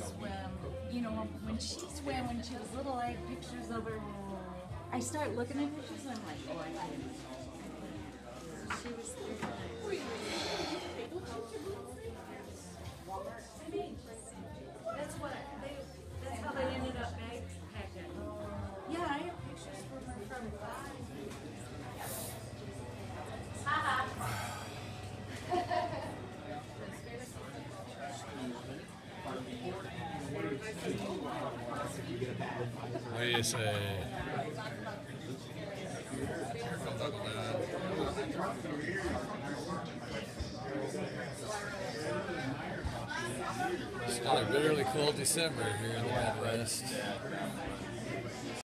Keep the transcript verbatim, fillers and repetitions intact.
swim. You know, when she swam when she was little, I had pictures of her. I start looking at pictures and I'm like, oh, I can't. She was That's what they, that's how they ended up backpacking. Yeah, I have pictures from her from five. What do you say? It's still a bitterly cold December here in the Midwest.